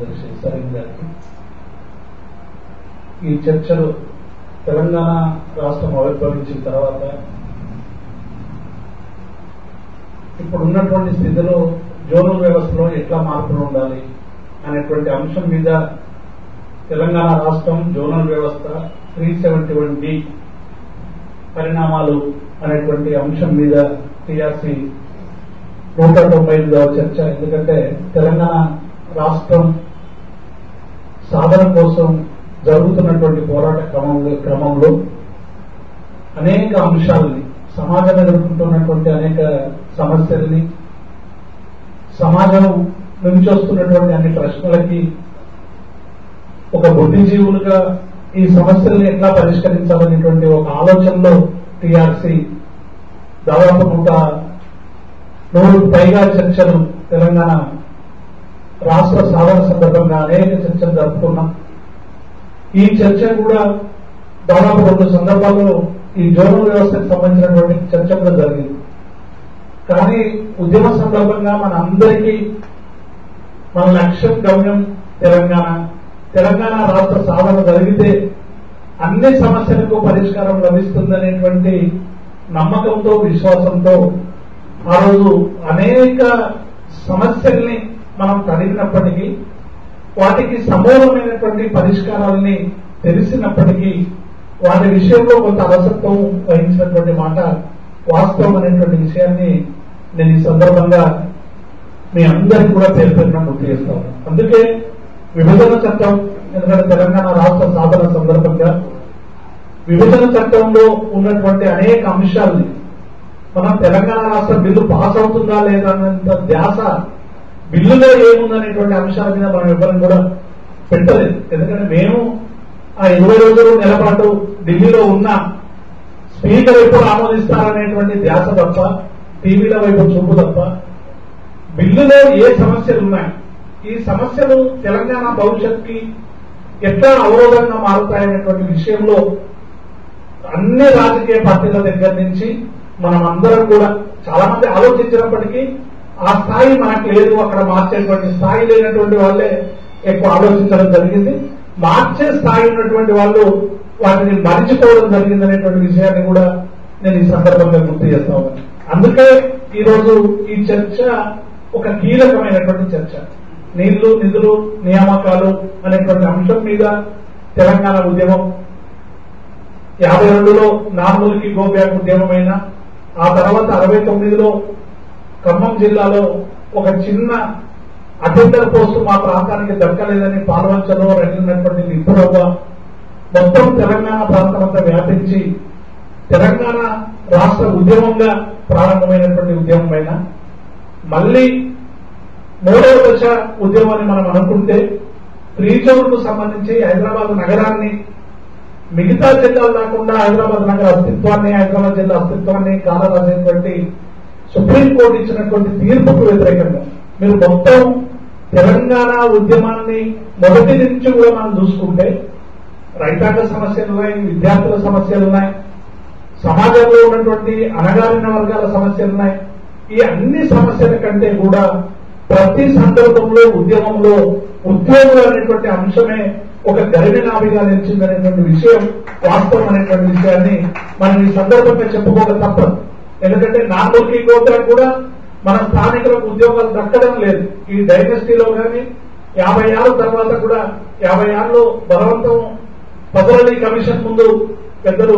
కార్యదర్శి సలీం గారికి. ఈ చర్చలు తెలంగాణ రాష్ట్రం ఆవిర్భవించిన తర్వాత ఇప్పుడు ఉన్నటువంటి స్థితిలో జోనల్ వ్యవస్థలో ఎట్లా మార్పులు ఉండాలి అనేటువంటి అంశం మీద తెలంగాణ రాష్ట్రం జోనల్ వ్యవస్థ 371D పరిణామాలు అనేటువంటి అంశం మీద TRC 198వ చర్చ. ఎందుకంటే తెలంగాణ రాష్ట్రం సాధన కోసం జరుగుతున్నటువంటి పోరాట క్రమంలో అనేక అంశాలని, సమాజం ఎదుర్కొంటున్నటువంటి అనేక సమస్యల్ని, సమాజం నుంచి వస్తున్నటువంటి అన్ని ప్రశ్నలకి ఒక బుద్ధిజీవులుగా ఈ సమస్యల్ని ఎట్లా పరిష్కరించాలనేటువంటి ఒక ఆలోచనలో TRC దాదాపు 100కు పైగా చర్చలు తెలంగాణ రాష్ట్ర సాధన సందర్భంగా అనేక చర్చలు జరుపుకున్నాం. ఈ చర్చ కూడా దాదాపు 2 సందర్భాల్లో ఈ జోనల్ వ్యవస్థకు సంబంధించినటువంటి చర్చ కూడా జరిగింది. కానీ ఉద్యమ సందర్భంగా మన అందరికీ మన లక్ష్యం, గమ్యం తెలంగాణ రాష్ట్ర సాధన జరిగితే అన్ని సమస్యలకు పరిష్కారం లభిస్తుందనేటువంటి నమ్మకంతో, విశ్వాసంతో ఆ రోజు అనేక సమస్యల్ని మనం తడిగినప్పటికీ, వాటికి సమూలమైనటువంటి పరిష్కారాలని తెలిసినప్పటికీ వాటి విషయంలో కొంత అలసత్వం వహించినటువంటి మాట వాస్తవం అనేటువంటి విషయాన్ని నేను ఈ సందర్భంగా మీ అందరికీ కూడా పేరుపెట్టిన గుర్తు చేస్తాను. అందుకే విభజన చట్టం, ఎందుకంటే తెలంగాణ రాష్ట్ర సాధన సందర్భంగా విభజన చట్టంలో ఉన్నటువంటి అనేక అంశాలని మనం తెలంగాణ రాష్ట్ర బిల్లు పాస్ అవుతుందా లేదా అన్నంత ధ్యాస బిల్లులో ఏముందనేటువంటి అంశాల మీద మనం ఎవరిని కూడా పెట్టలేదు. ఎందుకంటే మేము ఆ 20 రోజులు నెలపాటు ఢిల్లీలో ఉన్న స్పీకర్ ఎప్పుడు ఆమోదిస్తారనేటువంటి ధ్యాస తప్ప, టీవీల వైపు చూపు తప్ప, బిల్లులో ఏ సమస్యలు ఉన్నాయి, ఈ సమస్యలు తెలంగాణ భవిష్యత్తుకి ఎట్లా అవరోధంగా మారుతాయనేటువంటి విషయంలో అన్ని రాజకీయ పార్టీల దగ్గర నుంచి మనం అందరం కూడా చాలా మంది ఆలోచించినప్పటికీ ఆ స్థాయి మనకు లేదు. అక్కడ మార్చేటువంటి స్థాయి లేనటువంటి వాళ్ళే ఎక్కువ ఆలోచించడం జరిగింది. మార్చే స్థాయి ఉన్నటువంటి వాళ్ళు వాటిని మరిచిపోవడం జరిగింది అనేటువంటి విషయాన్ని కూడా నేను ఈ సందర్భంగా గుర్తు చేస్తా ఉన్నాను. అందుకే ఈరోజు ఈ చర్చ ఒక కీలకమైనటువంటి చర్చ. నీళ్లు, నిధులు, నియామకాలు అనేటువంటి అంశం మీద తెలంగాణ ఉద్యమం 52లో నార్మల్కి గోబ్యాక్ ఉద్యమమైన, ఆ తర్వాత 69లో ఖమ్మం జిల్లాలో ఒక చిన్న అటెండర్ పోస్టు మా ప్రాంతానికి దక్కలేదని పాల్వంచలో రగిలినటువంటి నిపుణువ మొత్తం తెలంగాణ ప్రాంతం అంతా వ్యాపించి తెలంగాణ రాష్ట్ర ఉద్యమంగా ప్రారంభమైనటువంటి ఉద్యమమైన మళ్లీ 3వ దశ ఉద్యమాన్ని మనం అనుకుంటే త్రిచూరుకు సంబంధించి హైదరాబాద్ నగరాన్ని, మిగతా జిల్లాలు కాకుండా హైదరాబాద్ నగర అస్తిత్వాన్ని, హైదరాబాద్ జిల్లా అస్తిత్వాన్ని కాలరాసేటువంటి సుప్రీంకోర్టు ఇచ్చినటువంటి తీర్పుకు వ్యతిరేకంగా మీరు మొత్తం తెలంగాణ ఉద్యమాన్ని మొదటి నుంచి కూడా మనం చూసుకుంటే రైతాంగ సమస్యలున్నాయి, విద్యార్థుల సమస్యలున్నాయి, సమాజంలో ఉన్నటువంటి అణగారిన వర్గాల సమస్యలున్నాయి. ఈ అన్ని సమస్యల కంటే కూడా ప్రతి సందర్భంలో ఉద్యమంలో ఉద్యోగులు అనేటువంటి అంశమే ఒక గరిమెనాభిగా నిలిచిందనేటువంటి విషయం వాస్తవం అనేటువంటి విషయాన్ని మనం ఈ సందర్భంగా చెప్పుకోక తప్పదు. ఎందుకంటే నార్మల్కి గోత్రం కూడా మన స్థానికులకు ఉద్యోగాలు దక్కడం లేదు. ఈ డైనస్టీలో కానీ 56 తర్వాత కూడా 56లో బలవంతం పదవల్లి కమిషన్ ముందు పెద్దలు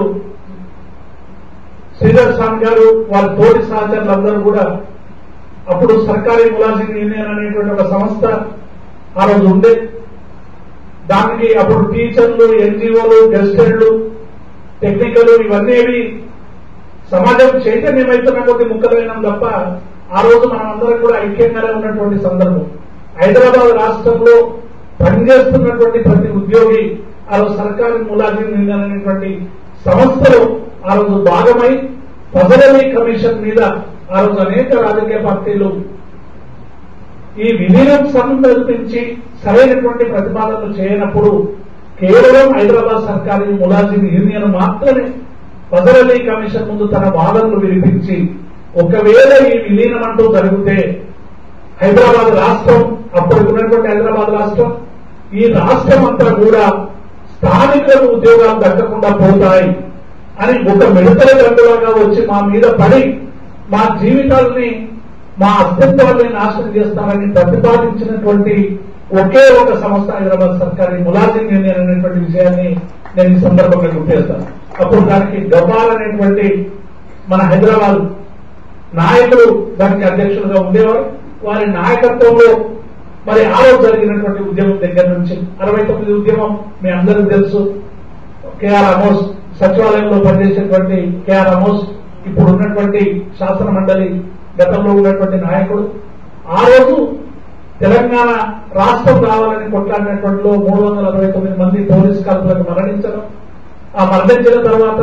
శ్రీధర్ స్వామి గారు వారి తోటి సహచరులందరూ కూడా అప్పుడు సర్కారీ ములాజిమ్ యూనియన్ అనేటువంటి ఒక సంస్థ ఆ రోజు ఉండే, దానికి అప్పుడు టీచర్లు, ఎన్జిఓలు, గెస్టెడ్లు, టెక్నికల్ ఇవన్నీ సమాజం చైతన్యమైతున్న కొద్ది ముక్కలైన తప్ప ఆ రోజు మనం అందరం కూడా ఐక్యంగానే ఉన్నటువంటి సందర్భం. హైదరాబాద్ రాష్ట్రంలో పనిచేస్తున్నటువంటి ప్రతి ఉద్యోగి ఆ రోజు సర్కారీ ములాజిమ్ యూనియన్ అనేటువంటి సంస్థలో ఆ రోజు భాగమై పదవల్లి కమిషన్ మీద ఆ రోజు అనేక రాజకీయ పార్టీలు ఈ విలీనం సందర్భించి సరైనటువంటి ప్రతిపాదనలు చేయనప్పుడు కేవలం హైదరాబాద్ సర్కారీ ములాజిమ్ యూనియన్ మాత్రమే పదవల్లి కమిషన్ ముందు తన వాదనలు వినిపించి ఒకవేళ ఈ విలీనం అంటూ జరిగితే హైదరాబాద్ రాష్ట్రం, అప్పుడు ఉన్నటువంటి హైదరాబాద్ రాష్ట్రం, ఈ రాష్ట్రం అంతా కూడా స్థానికులకు ఉద్యోగాలు దక్కకుండా పోతాయి అని ఒక మిడతల దండులాగా వచ్చి మా మీద పడి మా జీవితాలని, మా అస్తిత్వాన్ని నాశనం చేస్తారని ప్రతిపాదించినటువంటి ఒకే ఒక సంస్థ హైదరాబాద్ సర్కారీ ములాజిం యూనియన్ అనేటువంటి విషయాన్ని నేను ఈ సందర్భంగా గుర్తు చేస్తాను. అప్పుడు దానికి గబాల్ అనేటువంటి మన హైదరాబాద్ నాయకులు దానికి అధ్యక్షులుగా ఉండేవారు. వారి నాయకత్వంలో మరి ఆ రోజు జరిగినటువంటి ఉద్యమం దగ్గర నుంచి 69 ఉద్యమం మీ అందరికీ తెలుసు. కేఆర్ అమోస్ సచివాలయంలో పనిచేసేటువంటి కేఆర్ అమోస్ ఇప్పుడు ఉన్నటువంటి శాసన మండలి గతంలో ఉన్నటువంటి నాయకుడు. ఆ రోజు తెలంగాణ రాష్ట్రం రావాలని కొట్లాడినటువంటిలో 369 మంది పోలీస్ కాల్పులకు మరణించడం, ఆ మరణించిన తర్వాత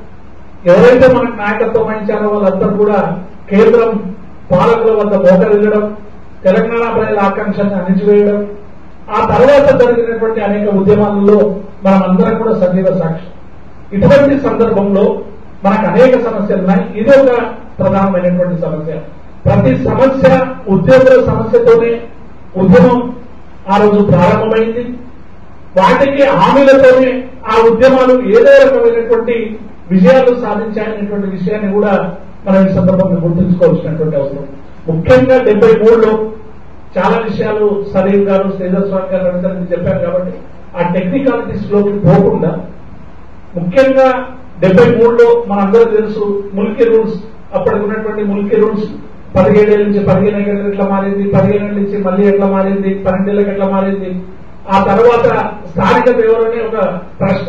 ఎవరైతే మనకు నాయకత్వం వహించారో వాళ్ళందరూ కూడా కేంద్రం పాలకుల వద్ద మోకరిల్లడం, తెలంగాణ ప్రజల ఆకాంక్షను అణిచివేయడం, ఆ తర్వాత జరిగినటువంటి అనేక ఉద్యమాలలో మనం అందరం కూడా సజీవ సాక్షి. ఇటువంటి సందర్భంలో మనకు అనేక సమస్యలు ఉన్నాయి. ఇది ఒక ప్రధానమైనటువంటి సమస్య. ప్రతి సమస్య ఉద్యోగుల సమస్యతోనే ఉద్యమం ఆ రోజు ప్రారంభమైంది. వాటికి హామీలతోనే ఆ ఉద్యమాలు ఏదో రకమైనటువంటి విజయాలు సాధించాయనేటువంటి విషయాన్ని కూడా మనం ఈ సందర్భంగా గుర్తుంచుకోవాల్సినటువంటి అవసరం. ముఖ్యంగా 73లో చాలా విషయాలు సలీం గారు, శ్రీధర్ గారు అందరికీ చెప్పారు కాబట్టి ఆ టెక్నికాలిటీస్ లోకి పోకుండా ముఖ్యంగా 73లో మనందరూ తెలుసు ముల్కీ రూల్స్, అప్పటికి ఉన్నటువంటి ముల్కీ రూల్స్ 17 ఏళ్ళ నుంచి 15 ఏళ్ళకి ఎట్లా మారింది, 15 ఏళ్ళ నుంచి మళ్ళీ ఎట్లా మారింది, 12 ఏళ్ళకి ఎట్లా మారింది. ఆ తర్వాత స్థానికత ఎవరనే ఒక ప్రశ్న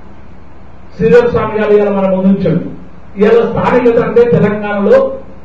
శ్రీధర్ స్వామి గారు ఇవాళ మన ముందుంచాడు. ఇవాళ స్థానికత అంటే తెలంగాణలో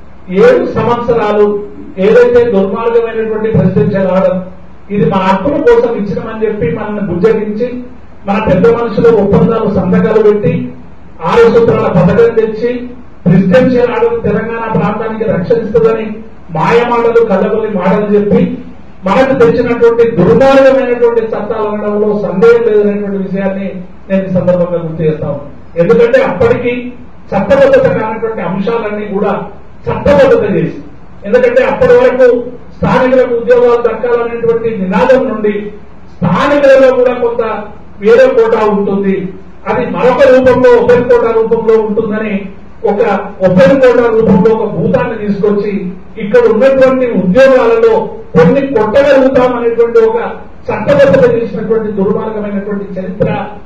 7 సంవత్సరాలు ఏదైతే దుర్మార్గమైనటువంటి ప్రెసిడెన్షియల్ ఆర్డర్, ఇది మన హక్కుల కోసం ఇచ్చినామని చెప్పి మనల్ని బుజ్జగించి మన పెద్ద మనుషులు ఒప్పందాలు సంతకాలు పెట్టి 6 సూత్రాల పథకం తెచ్చి ప్రెసిడెన్షియల్ ఆర్డర్ తెలంగాణ ప్రాంతానికి రక్షిస్తుందని మాయమాటలు కళ్ళబొల్లి మాటలు చెప్పి మనకు తెచ్చినటువంటి దుర్మార్గమైనటువంటి చట్టాలు అనడంలో సందేహం లేదనేటువంటి విషయాన్ని నేను ఈ సందర్భంగా గుర్తు చేస్తాను. ఎందుకంటే అప్పటికి చట్టబద్ధత కానటువంటి అంశాలన్నీ కూడా చట్టబద్ధత చేసి, ఎందుకంటే అప్పటి వరకు స్థానికులకు ఉద్యోగాలు దక్కాలనేటువంటి నినాదం నుండి స్థానికులలో కూడా కొంత వేరే కోటా ఉంటుంది, అది మరొక రూపంలో ఓపెన్ కోటా రూపంలో ఉంటుందని ఒక ఓపెన్ కోటా రూపంలో ఒక భూతాన్ని తీసుకొచ్చి ఇక్కడ ఉన్నటువంటి ఉద్యోగాలలో కొన్ని కొట్టగలుగుతామనేటువంటి ఒక చట్టబద్ధత చేసినటువంటి దుర్మార్గమైనటువంటి చరిత్ర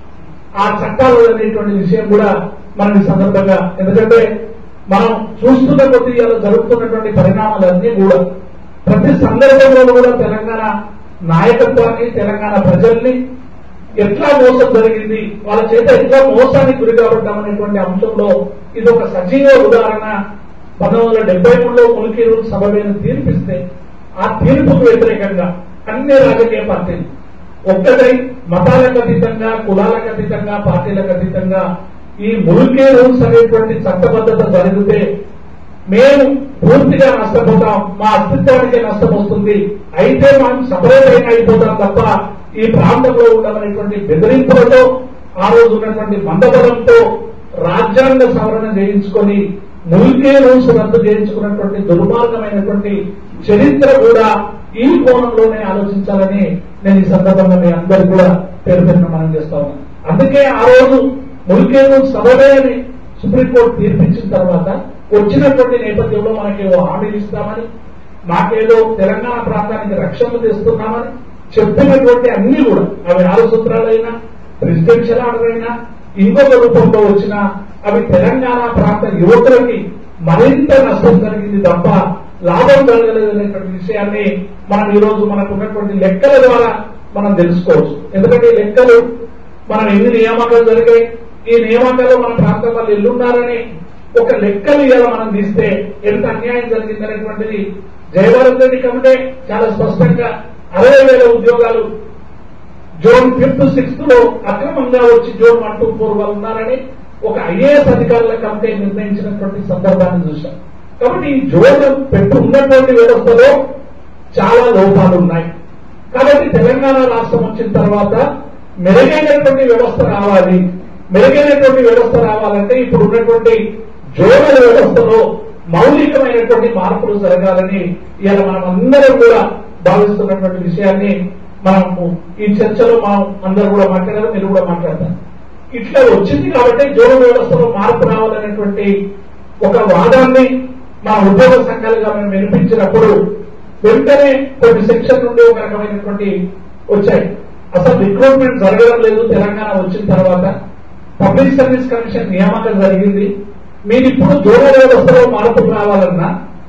ఆ చట్టాలు అనేటువంటి విషయం కూడా మనం ఈ సందర్భంగా, ఎందుకంటే మనం చూస్తున్న కొద్ది ఇలా జరుగుతున్నటువంటి పరిణామాలన్నీ కూడా ప్రతి సందర్భంలో కూడా తెలంగాణ నాయకత్వాన్ని, తెలంగాణ ప్రజల్ని ఎట్లా మోసం జరిగింది, వాళ్ళ చేత ఎట్లా మోసానికి గురి కాబడ్డామనేటువంటి అంశంలో ఇది ఒక సజీవ ఉదాహరణ. 1973లో ముల్కీ రూల్స్ సభ మీద తీర్పిస్తే ఆ తీర్పుకు వ్యతిరేకంగా అన్ని రాజకీయ పార్టీలు ఒక్కటై మతాలకు అతీతంగా, కులాలకు అతీతంగా, పార్టీలకు అతీతంగా ఈ ముల్కీ రూల్స్ అనేటువంటి చట్టబద్ధత జరిగితే మేము పూర్తిగా నష్టపోతాం, మా అస్తిత్వానికే నష్టం వస్తుంది, అయితే మనం సపరేట్ అయినా అయిపోతాం తప్ప ఈ ప్రాంతంలో ఉండమనేటువంటి బెదిరింపులతో ఆ రోజు ఉన్నటువంటి మందబలంతో రాజ్యాంగ సవరణ చేయించుకొని ముల్కీ రూల్స్ రద్దు చేయించుకున్నటువంటి దుర్మార్గమైనటువంటి చరిత్ర కూడా ఈ కోణంలోనే ఆలోచించాలని నేను ఈ సందర్భంగా మీ అందరూ కూడా పేరు మనం చేస్తా ఉన్నాను. అందుకే ఆ రోజు ముల్కీ రూల్స్ సవరణ అని సుప్రీంకోర్టు తీర్పిచ్చిన తర్వాత వచ్చినటువంటి నేపథ్యంలో మనకేవో హామీలు ఇస్తామని, మాకేదో తెలంగాణ ప్రాంతానికి రక్షణలు తెస్తున్నామని చెప్పినటువంటి అన్ని కూడా అవి 6 సూత్రాలైనా, ప్రెసిడెన్షియల్ ఆర్డర్ అయినా, ఇంకొక రూపంలో వచ్చినా అవి తెలంగాణ ప్రాంత యువకులకి మరింత నష్టం జరిగింది తప్ప లాభం జరగలేదనేటువంటి విషయాన్ని మనం ఈ రోజు మనకున్నటువంటి లెక్కల ద్వారా మనం తెలుసుకోవచ్చు. ఎందుకంటే ఈ లెక్కలు మనం ఎన్ని నియామకాలు జరిగాయి, ఈ నియామకాలు మన ప్రాంతం వాళ్ళు ఎల్లున్నారని ఒక లెక్కలు ఇలా మనం తీస్తే ఎంత అన్యాయం జరిగిందనేటువంటిది జయవర్ధన్ రెడ్డి కమిటీ చాలా స్పష్టంగా 60,000 ఉద్యోగాలు జోన్ 5th, 6th లో అక్రమంగా వచ్చి జోన్ 1, 2, 4 వాళ్ళు ఉన్నారని ఒక ఐఏఎస్ అధికారుల కమిటీ నిర్ణయించినటువంటి సందర్భాన్ని చూశాం. కాబట్టి ఈ జోన్ ఉన్నటువంటి వ్యవస్థలో చాలా లోపాలు ఉన్నాయి. కాబట్టి తెలంగాణ రాష్ట్రం వచ్చిన తర్వాత మెరుగైనటువంటి వ్యవస్థ రావాలి. మెరుగైనటువంటి వ్యవస్థ రావాలంటే ఇప్పుడు ఉన్నటువంటి జోనల్ వ్యవస్థలో మౌలికమైనటువంటి మార్పులు జరగాలని ఇలా మనం అందరం కూడా భావిస్తున్నటువంటి విషయాన్ని మనము ఈ చర్చలో మనం అందరూ కూడా మాట్లాడారు, మీరు కూడా మాట్లాడతారు. ఇట్లా వచ్చింది కాబట్టి జోనల్ వ్యవస్థలో మార్పు రావాలనేటువంటి ఒక వాదాన్ని మా ఉద్యోగ సంఘాలుగా మేము వినిపించినప్పుడు వెంటనే కొన్ని సెక్షన్ నుండి ఒక రకమైనటువంటి వచ్చాయి. అసలు రిక్రూట్మెంట్ జరగడం లేదు తెలంగాణ వచ్చిన తర్వాత. పబ్లిక్ సర్వీస్ కమిషన్ నియామకం జరిగింది. మీరు ఇప్పుడు జోనల్ వ్యవస్థలో మార్పులు రావాలన్నా,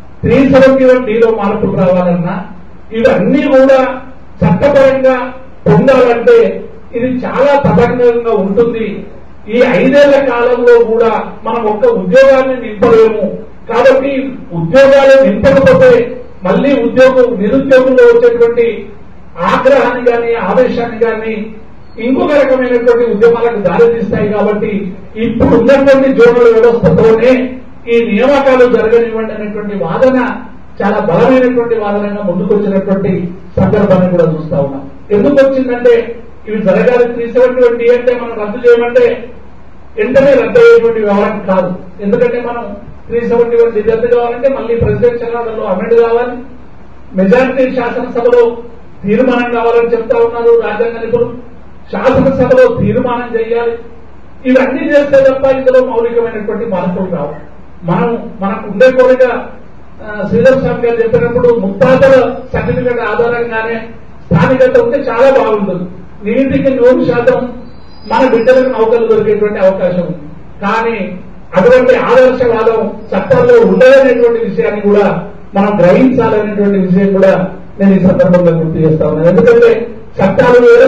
371Dలో మార్పులు రావాలన్నా, ఇవన్నీ కూడా చట్టపరంగా పొందాలంటే ఇది చాలా తతంగంగా ఉంటుంది. ఈ 5 ఏళ్ల కాలంలో కూడా మనం ఒక్క ఉద్యోగాన్ని నింపలేము. కాబట్టి ఉద్యోగాలు నింపకపోతే మళ్లీ నిరుద్యోగంలో వచ్చేటువంటి ఆగ్రహాన్ని కానీ ఆవేశాన్ని కానీ ఇంకొక రకమైనటువంటి ఉద్యమాలకు దారితీస్తాయి. కాబట్టి ఇప్పుడు ఉన్నటువంటి జోనల్ వ్యవస్థతోనే ఈ నియామకాలు జరగనివ్వండి అనేటువంటి వాదన చాలా బలమైనటువంటి వాదనగా ముందుకొచ్చినటువంటి సందర్భాన్ని కూడా చూస్తా ఉన్నాం. ఎందుకు వచ్చిందంటే ఇవి జరగాలి 371D అంటే మనం రద్దు చేయమంటే వెంటనే రద్దు అయ్యేటువంటి వ్యవహారం కాదు. ఎందుకంటే మనం 371D రద్దు కావాలంటే మళ్ళీ ప్రెసిడెన్షియల్ ఆర్డర్లో అమెండ్ కావాలి, మెజారిటీ శాసనసభలో తీర్మానం కావాలని చెప్తా ఉన్నారు రాజ్యాంగ నిపుణులు. శాసనసభలో తీర్మానం చేయాలి. ఇవన్నీ చేస్తే తప్ప ఇందులో మౌలికమైనటువంటి మార్పులు రావు. మనకు ఉండే కోరిక శ్రీధర్ స్వామి గారు చెప్పినప్పుడు ముత్తాతల సర్టిఫికెట్ ఆధారంగానే స్థానికత ఉంటే చాలా బాగుంటుంది. నీటికి 100% మన బిడ్డలకు నౌకలు దొరికేటువంటి అవకాశం ఉంది. కానీ అటువంటి ఆదర్శవాదం చట్టాల్లో ఉండదనేటువంటి విషయాన్ని కూడా మనం గ్రహించాలనేటువంటి విషయం కూడా నేను ఈ సందర్భంగా గుర్తు చేస్తా ఉన్నాను. ఎందుకంటే చట్టాలు వేరు,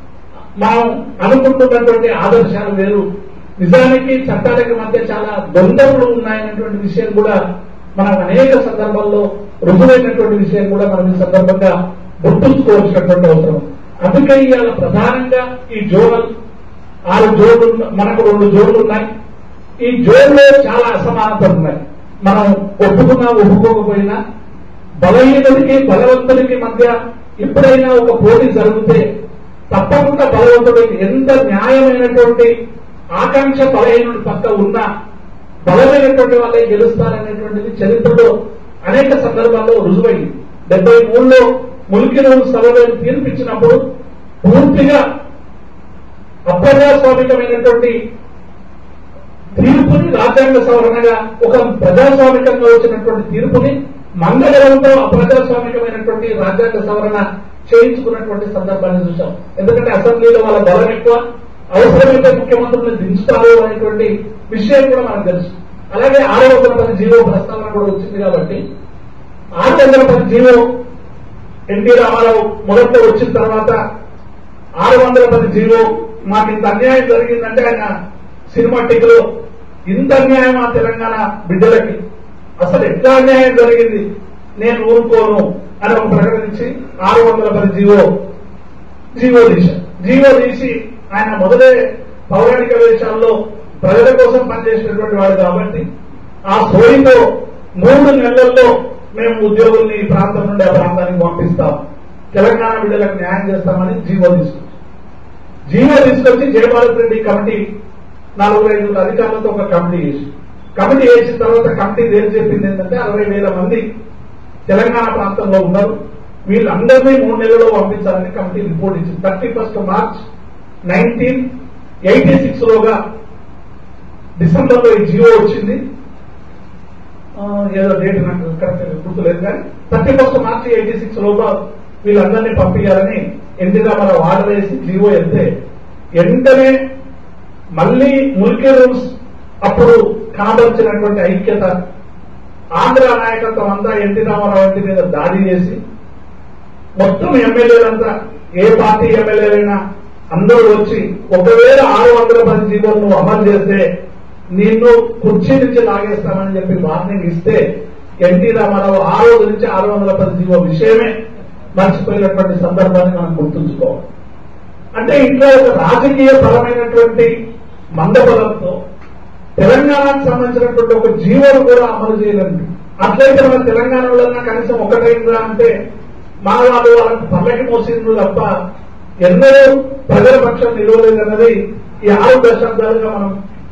మనం అనుకుంటున్నటువంటి ఆదర్శాలు వేరు. నిజానికి చట్టాలకి మధ్య చాలా ద్వంద్వములు ఉన్నాయనేటువంటి విషయం కూడా మనం అనేక సందర్భాల్లో రుజువైనటువంటి విషయం కూడా మనం ఈ సందర్భంగా గుర్తుంచుకోవాల్సినటువంటి అవసరం. అందుకే ఇవాళ ప్రధానంగా ఈ జోనల్ 6 జోన్లు, మనకు 2 జోన్లు ఉన్నాయి. ఈ జోన్లో చాలా అసమానతలు ఉన్నాయి. మనం ఒప్పుకున్నా ఒప్పుకోకపోయినా బలహీనుడికి బలవంతుడికి మధ్య ఎప్పుడైనా ఒక పోటీ జరిగితే తప్పకుండా బలవంతుడికి ఎంత న్యాయమైనటువంటి ఆకాంక్ష బలహీనుడి పక్క ఉన్నా బలమైనటువంటి వాళ్ళే గెలుస్తారనేటువంటిది చరిత్రలో అనేక సందర్భాల్లో రుజువైంది. 73లో ముల్కీ రూల్స్ సభలో తీర్పిచ్చినప్పుడు పూర్తిగా అప్రజాస్వామికమైనటువంటి తీర్పుని రాజ్యాంగ సవరణగా ఒక ప్రజాస్వామికంగా వచ్చినటువంటి తీర్పుని మంగళంతో అప్రజాస్వామికమైనటువంటి రాజ్యాంగ సవరణ చేయించుకున్నటువంటి సందర్భాన్ని చూశాం. ఎందుకంటే అసెంబ్లీలో వాళ్ళ బలం ఎక్కువ, అవసరమైతే ముఖ్యమంత్రులను దించుతారు అనేటువంటి విషయం కూడా మనకు తెలుసు. అలాగే 610 జీవో ప్రస్తావన కూడా వచ్చింది. కాబట్టి 610 జీవో ఎన్టీ రామారావు మొదట్లో వచ్చిన తర్వాత 610 జీవో మాకు ఇంత అన్యాయం జరిగిందంటే ఆయన సినిమాటిక్లో ఇంత అన్యాయం ఆ తెలంగాణ బిడ్డలకి అసలు ఎట్లా అన్యాయం జరిగింది నేను ఊరుకోను అని ఒక ప్రకటించి 610 జీవో తీసి ఆయన మొదలే పౌరాణిక వేషాల్లో ప్రజల కోసం పనిచేసినటువంటి వాడు కాబట్టి ఆ సోయితో 3 నెలల్లో మేము ఉద్యోగుల్ని ఈ ప్రాంతం నుండి ఆ ప్రాంతానికి పంపిస్తాం, తెలంగాణ బిడ్డలకు న్యాయం చేస్తామని జీవో తీసుకొచ్చి జయభారత్ రెడ్డి కమిటీ 4-5 అధికారులతో ఒక కమిటీ వేసిన తర్వాత కమిటీ ఏం చెప్పింది ఏంటంటే 60,000 మంది తెలంగాణ ప్రాంతంలో ఉన్నారు, వీళ్ళందరినీ 3 నెలల్లో పంపించాలని కమిటీ రిపోర్ట్ ఇచ్చింది. 31 మార్చ్ 1986లోగా డిసెంబర్లో ఈ జీవో వచ్చింది. ఏదో డేట్ నాకు కరెక్ట్ గుర్తులేదు కానీ 31 మార్చి 86 లోగా వీళ్ళందరినీ పంపించాలని ఎన్టీ రామారావు ఆర్డర్ వేసి జీవో వెళ్తే వెంటనే మళ్లీ ముల్కీ రూల్స్ అప్పుడు కనబరిచినటువంటి ఐక్యత ఆంధ్ర నాయకత్వం అంతా ఎన్టీ రామారావు ఇంటి మీద దాడి చేసి మొత్తం ఎమ్మెల్యేలంతా ఏ పార్టీ ఎమ్మెల్యేలైనా అందరూ వచ్చి ఒకవేళ 610 జీవోలను అమలు చేస్తే నిన్ను కుర్చీ నుంచి లాగేస్తామని చెప్పి వార్నింగ్ ఇస్తే ఎన్టీ రామారావు ఆ రోజు నుంచి 610 జీవో విషయమే మర్చిపోయినటువంటి సందర్భాన్ని మనం గుర్తుంచుకోవాలి. అంటే ఇంట్లో ఒక రాజకీయ పరమైనటువంటి మందబలంతో తెలంగాణకు సంబంధించినటువంటి ఒక జీవోను కూడా అమలు చేయలేదు. అట్లయితే మన తెలంగాణలో కనీసం ఒకటైందా అంటే మా వాళ్ళకి పల్లకి మోసిండ్రు తప్ప ఎన్నడూ ప్రజల పక్షం నిలవలేదన్నది ఈ 6 దశాబ్దాలుగా మనం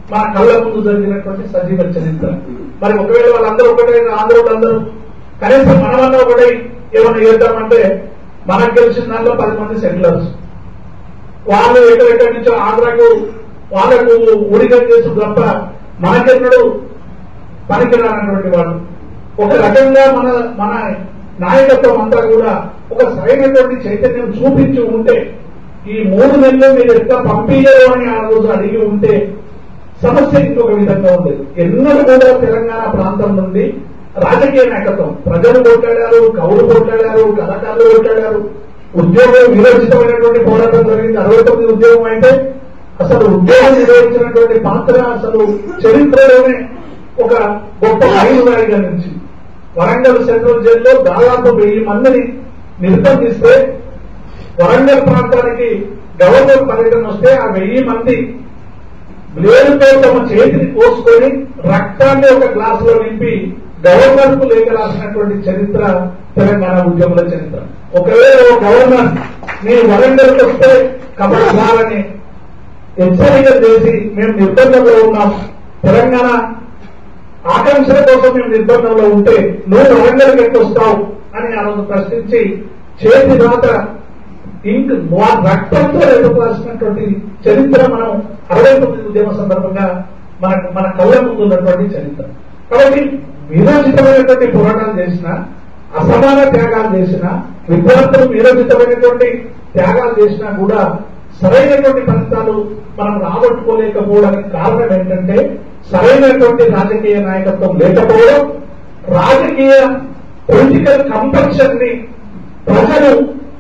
మన కళ్ళ ముందు జరిగినటువంటి సజీవ చరిత్ర. మరి ఒకవేళ వాళ్ళందరూ ఒకటే, ఆంధ్రులందరూ కనీసం మనమన్నా ఒకటే ఏమన్నా చేద్దామంటే మనకు తెలిసిన దాంట్లో 10 మంది సెటిలర్స్, వాళ్ళు ఎక్కడెక్కడి నుంచో ఆంధ్రకు వాళ్ళకు ఊడిగం చేసు తప్ప మనకెన్నడూ పనికిరానటువంటి వాళ్ళు. ఒక రకంగా మన నాయకత్వం అంతా కూడా ఒక సరైనటువంటి చైతన్యం చూపించి ఉంటే, ఈ 3 నెలలు మీరు ఎట్లా పంపించరు అని ఆ రోజు అడిగి ఉంటే సమస్య ఇంకొక విధంగా ఉండేది. ఎన్నడూ కూడా తెలంగాణ ప్రాంతం నుండి రాజకీయ నాయకత్వం, ప్రజలు కొట్లాడారు, కవులు కొట్లాడారు, కళాకారులు కొట్లాడారు, ఉద్యోగం విరోచితమైనటువంటి పోరాటం జరిగింది. 69 ఉద్యోగం అయితే అసలు ఉద్యోగం నిర్వహించినటువంటి పాత్ర అసలు చరిత్రలోనే ఒక గొప్ప మైలురాయిగా నుంచి వరంగల్ సెంట్రల్ జైల్లో దాదాపు 1000 మందిని నిర్బంధిస్తే వరంగల్ ప్రాంతానికి గవర్నర్ పర్యటన వస్తే ఆ 1000 మంది బ్లేడుతో తమ చేతిని కోసుకొని రక్తాన్ని ఒక గ్లాసులో నింపి గవర్నర్ కు లేఖ రాసినటువంటి చరిత్ర తెలంగాణ ఉద్యమాల చరిత్ర. ఒకవేళ గవర్నర్ మీ వరంగల్కి వస్తే కబడ్డాలని హెచ్చరిక చేసి మేము నిర్బంధంలో ఉన్నాం, తెలంగాణ ఆకాంక్షల కోసం మేము నిర్బంధంలో ఉంటే నువ్వు వరంగల్కి ఎట్టు వస్తావు అని ఆ రోజు ప్రశ్నించి చేతి రాత ఇంక్ రక్తంతో రాసినటువంటి చరిత్ర మనం 69 ఉద్యమ సందర్భంగా మన కళ్ళ ముందు ఉన్నటువంటి చరిత్ర. కాబట్టి విరోచితమైనటువంటి పోరాటాలు చేసిన, అసమాన త్యాగాలు చేసిన, విద్యార్థులు విరోచితమైనటువంటి త్యాగాలు చేసినా కూడా సరైనటువంటి ఫలితాలు మనం రాబట్టుకోలేకపోవడానికి కారణం ఏంటంటే సరైనటువంటి రాజకీయ నాయకత్వం లేకపోవడం, రాజకీయ పొలిటికల్ కంపల్షన్ ని ప్రజలు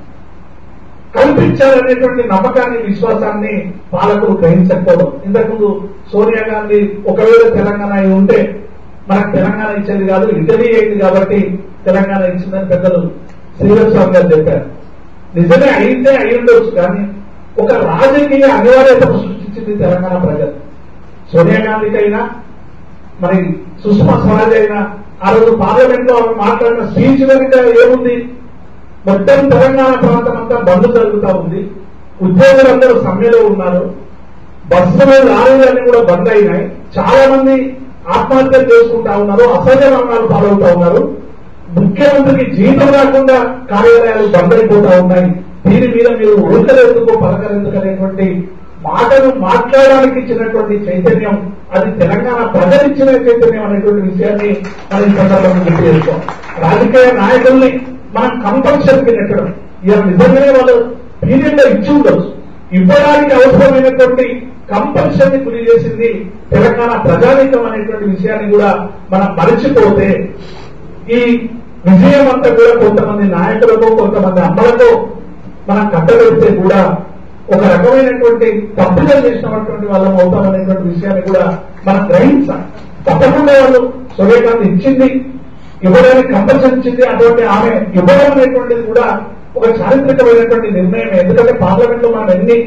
కల్పించాలనేటువంటి నమ్మకాన్ని, విశ్వాసాన్ని పాలకులు గ్రహించకపోవడం. ఇంతకుముందు సోనియా గాంధీ ఒకవేళ తెలంగాణ అయి ఉంటే మనకు తెలంగాణ ఇచ్చేది కాదు, ఇటలీ అయింది కాబట్టి తెలంగాణ ఇచ్చిందని పెద్దలు శ్రీధర్ గారు చెప్పారు. నిజమే అయితే అయి ఉండొచ్చు, కానీ ఒక రాజకీయ అనివార్యతను సృష్టించింది తెలంగాణ ప్రజలు. సోనియా గాంధీకైనా మరి సుష్మా స్వరాజ్ అయినా ఆ రోజు పార్లమెంట్ లో మాట్లాడిన స్పీచ్ వెనుక ఏముంది? మొత్తం తెలంగాణ ప్రాంతం అంతా బంద్ జరుగుతూ ఉంది, ఉద్యోగులందరూ సమ్మెలో ఉన్నారు, బస్సులు లారీలన్నీ కూడా బంద్ అయినాయి, చాలా మంది ఆత్మహత్యలు చేసుకుంటా ఉన్నారు, అసహజ మరణాలు పాలవుతా ఉన్నారు, ముఖ్యమంత్రికి జీతం రాకుండా కార్యాలయాలు బంద్ అయిపోతా ఉన్నాయి. దీని మీద మీరు ఉడకలేందుకు పలకలేందుకు అనేటువంటి మాటను మాట్లాడడానికి ఇచ్చినటువంటి చైతన్యం, అది తెలంగాణ ప్రజలిచ్చిన చైతన్యం అనేటువంటి విషయాన్ని మనం ఈ సందర్భంగా గుర్తు చేసుకోవాలి. రాజకీయ నాయకుల్ని మనం కంపల్షన్ కి నెట్టడం, ఇలా నిజంగానే వాళ్ళు పీరియడ్ లో ఇచ్చి ఉండొచ్చు, ఇవ్వడానికి అవసరమైనటువంటి కంపల్షన్ ని గురి చేసింది తెలంగాణ ప్రజానీకం అనేటువంటి విషయాన్ని కూడా మనం మరచిపోతే ఈ విజయం అంతా కూడా కొంతమంది నాయకులతో, కొంతమంది అమ్మలతో మనం కట్టబెడితే కూడా ఒక రకమైనటువంటి తప్పుదలు చేసినటువంటి వాళ్ళం అవుతామనేటువంటి విషయాన్ని కూడా మనం గ్రహించాలి. తప్పకుండా వాళ్ళు సోనియా గాంధీ ఇచ్చింది, ఇవ్వడానికి కంపల్సరీ ఇచ్చింది, అటువంటి ఆమె ఇవ్వడం అనేటువంటిది కూడా ఒక చారిత్రకమైనటువంటి నిర్ణయం. ఎందుకంటే పార్లమెంట్ లో మనం ఎన్ని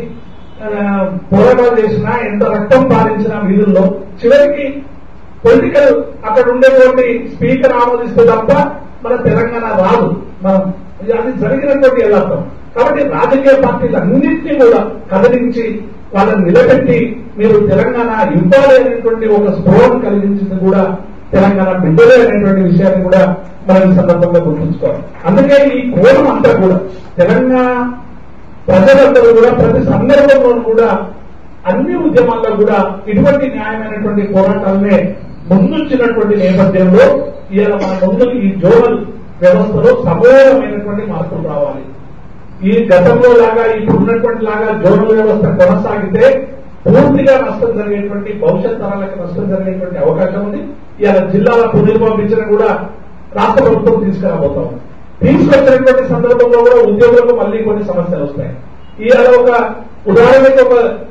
పోరాటాలు చేసినా, ఎంత రక్తం పాలించినా వీధుల్లో చివరికి పొలిటికల్ అక్కడ ఉండేటువంటి స్పీకర్ ఆమోదిస్తే తప్ప మన తెలంగాణ రాదు. మనం అది జరిగినటువంటి యథార్థం. కాబట్టి రాజకీయ పార్టీలన్నింటినీ కూడా కదిలించి వాళ్ళని నిలబెట్టి మీరు తెలంగాణ ఇవ్వాలి అనేటువంటి ఒక స్పృహను కలిగించింది కూడా తెలంగాణ బిడ్డలే అనేటువంటి విషయాన్ని కూడా మనం ఈ సందర్భంగా గుర్తుంచుకోవాలి. అందుకే ఈ కోణం అంతా కూడా తెలంగాణ ప్రజలందరూ కూడా ప్రతి సందర్భంలోనూ కూడా అన్ని ఉద్యమాల్లో కూడా ఇటువంటి న్యాయమైనటువంటి పోరాటాలనే ముందుంచినటువంటి నేపథ్యంలో ఇవాళ మన ముందు ఈ జోనల్ వ్యవస్థలో సమూలమైనటువంటి మార్పులు రావాలి. ఈ గతంలో లాగా ఇప్పుడు ఉన్నటువంటి లాగా జోనల్ వ్యవస్థ కొనసాగితే పూర్తిగా నష్టం జరిగేటువంటి, భవిష్యత్ తరాలకు నష్టం జరిగేటువంటి అవకాశం ఉంది. ఇవాళ జిల్లాల పునర్విభజన కూడా రాష్ట్ర ప్రభుత్వం తీసుకురాబోతా ఉంది. తీసుకొచ్చినటువంటి సందర్భంలో కూడా ఉద్యోగులకు మళ్లీ కొన్ని సమస్యలు వస్తాయి. ఇవాళ ఒక ఉదాహరణకి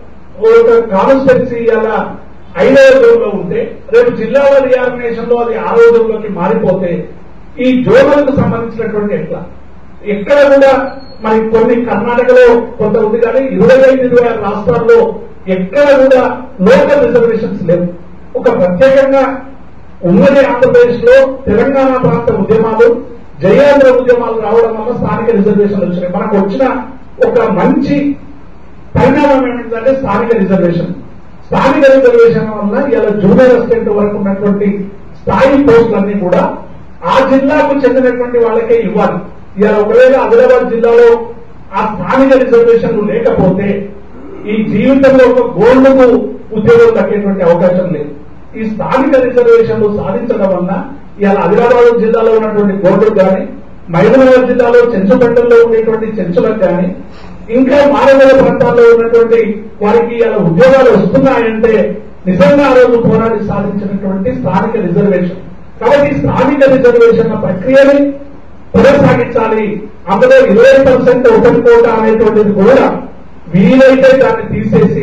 ఒక కాన్స్టిట్యున్సీ ఇవాళ 5వ జోన్లో ఉంటే రేపు జిల్లాల రీఆర్గనైజేషన్ లో అది 6వ జోన్లోకి మారిపోతే ఈ జోన్లకు సంబంధించినటువంటి ఎక్కడ కూడా మరి కొన్ని కర్ణాటకలో కొంత ఉంది, కానీ 25-26 రాష్ట్రాల్లో ఎక్కడ కూడా లోకల్ రిజర్వేషన్స్ లేవు. ఒక ప్రత్యేకంగా ఉమ్మడి ఆంధ్రప్రదేశ్ లో తెలంగాణ ప్రాంత ఉద్యమాలు, జయాంధ్ర ఉద్యమాలు రావడం వల్ల స్థానిక రిజర్వేషన్లు వచ్చినాయి. మనకు వచ్చిన ఒక మంచి పరిణామం ఏమిటంటే స్థానిక రిజర్వేషన్. స్థానిక రిజర్వేషన్ వల్ల ఇలా జూనియర్ అసిస్టెంట్ వరకు ఉన్నటువంటి స్థాయి పోస్టులన్నీ కూడా ఆ జిల్లాకు చెందినటువంటి వాళ్ళకే ఇవ్వాలి. ఇలా ఒకవేళ ఆదిలాబాద్ జిల్లాలో ఆ స్థానిక రిజర్వేషన్లు లేకపోతే ఈ జీవితంలో ఒక గోల్డ్కు ఉద్యోగం దక్కేటువంటి అవకాశం లేదు. ఈ స్థానిక రిజర్వేషన్లు సాధించడం వల్ల ఇలా ఆదిలాబాద్ జిల్లాలో ఉన్నటువంటి గోల్డ్కు కానీ, మహబూబాబాద్ జిల్లాలో చెంచుపేటల్లో ఉండేటువంటి చెంచులకు కానీ, ఇంకా మారవేల ప్రాంతాల్లో ఉన్నటువంటి వారికి ఇలా ఉద్యోగాలు వస్తున్నాయంటే నిజంగా ఆ రోజు పోరాడి సాధించినటువంటి స్థానిక రిజర్వేషన్. కాబట్టి స్థానిక రిజర్వేషన్ల ప్రక్రియని కొనసాగించాలి. అందులో 20% ఓపెన్ కోటా అనేటువంటిది కూడా వీలైతే దాన్ని తీసేసి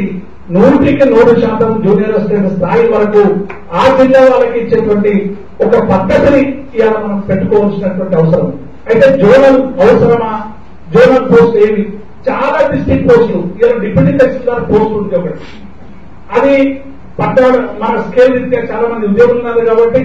100% జూనియర్ అసిస్టెంట్ స్థాయి వరకు ఆ జిల్లా వాళ్ళకి ఇచ్చేటువంటి ఒక పద్ధతిని ఇవాళ మనం పెట్టుకోవాల్సినటువంటి అవసరం. అయితే జోనల్ అవసరమా? జోనల్ పోస్ట్ ఏవి? చాలా డిస్ట్రిక్ట్ పోస్టులు, ఇలా డిప్యూటీ తహసీల్దార్ పోస్ట్ ఉంది ఒకటి, అది మన స్కేల్ రీత్యా చాలా మంది ఉద్యోగులు ఉన్నారు కాబట్టి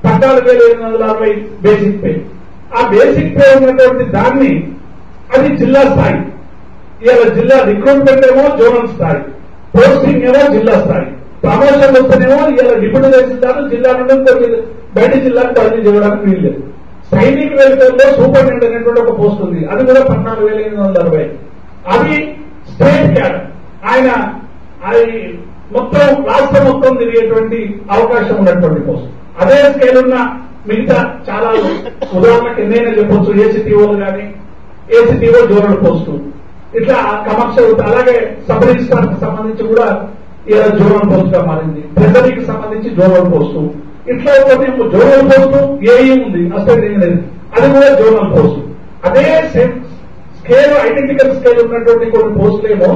14,860 బేసిక్ పే. ఆ బేసిక్ పే ఉన్నటువంటి దాన్ని అది జిల్లా స్థాయి. ఇవాళ జిల్లా రిక్రూట్మెంట్ ఏమో జోనల్ స్థాయి, పోస్టింగ్ ఏమో జిల్లా స్థాయి, ప్రమోషన్ వస్తేనేమో ఇవాళ డిప్యూటీ తహసీల్దార్ జిల్లా నుండి కొన్ని బయట జిల్లాకు బదిలీ చేయడానికి వీల్లేదు. సైనిక వెల్ఫేర్లో సూపరింటెండెంట్ అనేటువంటి ఒక పోస్ట్ ఉంది, అది కూడా 14,860. అది స్టేట్ క్యాడర్, ఆయన అది మొత్తం రాష్ట్రం మొత్తం తిరిగేటువంటి అవకాశం ఉన్నటువంటి పోస్ట్. అదే స్కేల్ ఉన్న మిగతా చాలా ఉదాహరణకు ఎన్నైనా చెప్పొచ్చు. ఏసీటీఓలు కానీ, ఏసీటీఓ జోనల్ పోస్టు, ఇట్లా కమర్షియల్, అలాగే సబ్ రిజిస్ట్రార్ కి సంబంధించి కూడా ఇలా జోనల్ పోస్ట్ గా మారింది. ట్రెజరీకి సంబంధించి జోనల్ పోస్టు, ఇట్లా ఒకటి జోనల్ పోస్టు ఏఈ ఉంది అసిస్టెంట్ ఇంజనీర్, అది కూడా జోనల్ పోస్టు. అదే స్కేల్ ఐడెంటికల్ స్కేల్ ఉన్నటువంటి కొన్ని పోస్టులేమో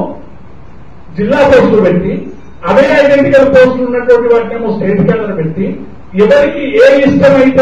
జిల్లా పోస్టులు పెట్టి, అదే ఐడెంటికల్ పోస్టులు ఉన్నటువంటి వాటినేమో స్టేట్ క్యాడర్ పెట్టి, ఎవరికి ఏ ఇష్టమైతే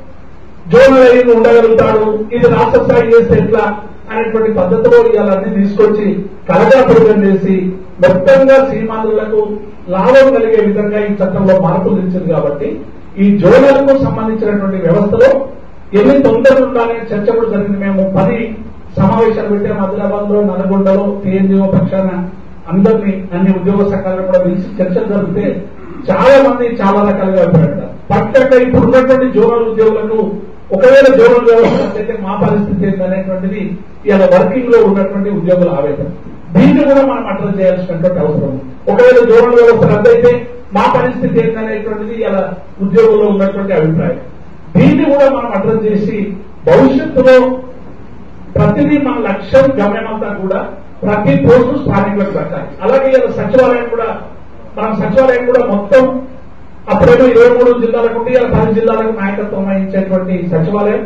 జోనల్ అయ్యి ఉండగలుగుతాడు, ఇది రాష్ట్ర స్థాయి చేస్తే ఎట్లా అనేటువంటి పద్ధతిలో ఇవన్నీ తీసుకొచ్చి కలగాపురం చేసి మొత్తంగా సీమాంధ్రులకు లాభం కలిగే విధంగా ఈ చట్టంలో మార్పులు తెచ్చింది. కాబట్టి ఈ జోనల్ కు సంబంధించినటువంటి వ్యవస్థలో ఎన్ని తొందరలు ఉండాలనే చర్చ కూడా జరిగింది. మేము 10 సమావేశాలు పెట్టాము ఆదిలాబాద్ లో, నల్గొండలో TNGO పక్షాన అందరినీ, అన్ని ఉద్యోగ సంఘాలను కూడా పిలిచి చర్చలు జరిగితే చాలా మంది చాలా రకాలుగా అభిప్రాయపడ్డారు. పక్కగా ఇప్పుడు ఉన్నటువంటి జోనల్ ఉద్యోగులకు ఒకవేళ జోనల్ వ్యవస్థ అయితే మా పరిస్థితి ఏంటనేటువంటిది ఇలా వర్కింగ్ లో ఉన్నటువంటి ఉద్యోగుల ఆవేదన. దీన్ని కూడా మనం అడ్రస్ చేయాల్సినటువంటి అవసరం. ఒకవేళ జోనల్ వ్యవస్థ రద్దయితే మా పరిస్థితి ఏంటనేటువంటిది ఇలా ఉద్యోగుల్లో ఉన్నటువంటి అభిప్రాయం. దీన్ని కూడా మనం అడ్రస్ చేసి భవిష్యత్తులో ప్రతిదీ మన లక్ష్యం గమ్యమంతా కూడా ప్రతి పోస్టు స్థానికులకు దక్కాలి. అలాగే ఇలా సచివాలయం కూడా, మనం సచివాలయం కూడా మొత్తం అప్పుడేమో 23 జిల్లాలకు ఉండి 10 జిల్లాలకు నాయకత్వం వహించేటువంటి సచివాలయం,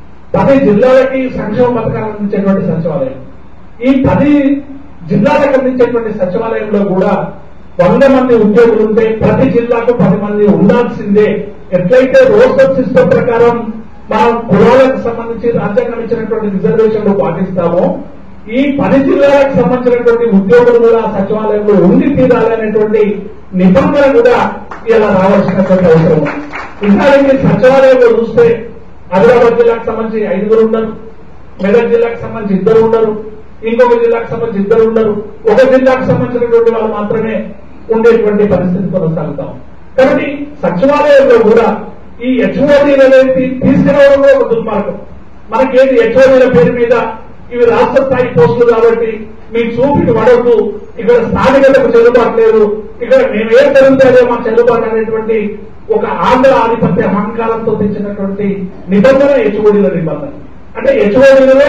10 జిల్లాలకి సంక్షేమ పథకాలు అందించేటువంటి సచివాలయం. ఈ 10 జిల్లాలకు అందించేటువంటి సచివాలయంలో కూడా 100 మంది ఉద్యోగులు ఉంటే ప్రతి జిల్లాకు 10 మంది ఉండాల్సిందే. ఎట్లయితే రోస్టర్ సిస్టమ్ ప్రకారం మనం కులాలకు సంబంధించి రాజ్యాంగం ఇచ్చినటువంటి రిజర్వేషన్లు పాటిస్తామో, ఈ 10 జిల్లాలకు సంబంధించినటువంటి ఉద్యోగులు కూడా సచివాలయంలో ఉండి తీరాలనేటువంటి నిబంధన కూడా ఇలా రావాల్సినటువంటి అవసరం. ఇంకా సచివాలయంలో చూస్తే ఆదిలాబాద్ జిల్లాకు సంబంధించి 5 ఉండరు, మెదక్ జిల్లాకు సంబంధించి 2 ఉండరు, ఇంకొక జిల్లాకు సంబంధించి 2 ఉండరు, ఒక జిల్లాకు సంబంధించినటువంటి వాళ్ళు మాత్రమే ఉండేటువంటి పరిస్థితి కొనసాగుతాం. కాబట్టి సచివాలయంలో కూడా ఈ హెచ్ఓడీలు తీసుకురావడంలో ఒక దుర్మార్గం. మనకేంటి హెచ్ఓడీల పేరు మీద ఇవి రాష్ట్ర స్థాయి పోస్టులు కాబట్టి మీకు చూపికి పడద్దు, ఇక్కడ స్థానికతకు చెల్లుబాటు లేదు, ఇక్కడ మేము ఏం జరుగుతుందో అదే మాకు చెల్లుబాటు అనేటువంటి ఒక ఆంధ్ర ఆధిపత్య అహంకారంతో తెచ్చినటువంటి నిబంధన హెచ్ఓడీల నిబంధన. అంటే హెచ్ఓడీలలో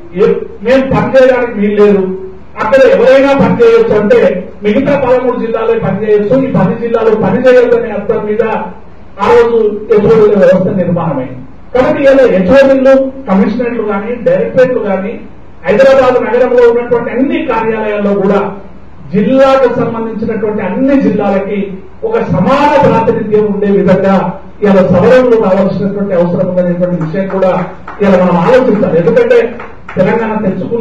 మేము పనిచేయడానికి వీల్లేదు, అక్కడ ఎవరైనా పనిచేయొచ్చు అంటే మిగతా 13 జిల్లాలో పనిచేయొచ్చు, ఈ 10 జిల్లాలో పనిచేయొద్దనే అర్థం మీద ఆ రోజు హెచ్ఓడీల వ్యవస్థ నిర్మాణమైంది. కాబట్టి ఇలా హెచ్ఓడీలు, కమిషనర్లు కానీ, డైరెక్టరేట్లు కానీ హైదరాబాద్ నగరంలో ఉన్నటువంటి అన్ని కార్యాలయాల్లో కూడా జిల్లాకు సంబంధించినటువంటి అన్ని జిల్లాలకి ఒక సమాన ప్రాతినిధ్యం ఉండే విధంగా ఇలా సవరణలు రావాల్సినటువంటి అవసరం ఉందనేటువంటి విషయం కూడా ఇలా మనం ఆలోచించాలి. ఎందుకంటే తెలంగాణ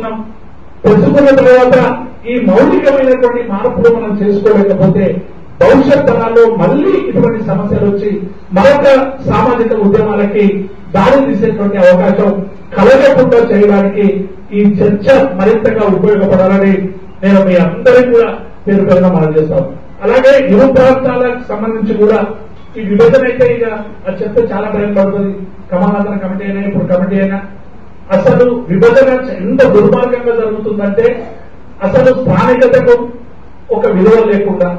తెచ్చుకున్న తర్వాత ఈ మౌలికమైనటువంటి మార్పులు మనం చేసుకోలేకపోతే భవిష్యత్ తరాల్లో మళ్లీ ఇటువంటి సమస్యలు వచ్చి మరొక సామాజిక ఉద్యమాలకి దారి తీసేటువంటి అవకాశం కలగకుండా చేయడానికి ఈ చర్చ మరింతగా ఉపయోగపడాలని నేను మీ అందరికీ కూడా పేరు పేరుగా మనం చేస్తాను. అలాగే ఇరు ప్రాంతాలకు సంబంధించి కూడా ఈ విభజన అయితే ఇక అది చెప్తే చాలా టైం పడుతుంది. కమలాసన కమిటీ అయినా ఇప్పుడు కమిటీ అయినా అసలు విభజన ఎంత దుర్మార్గంగా జరుగుతుందంటే అసలు స్థానికతకు ఒక విలువ లేకుండా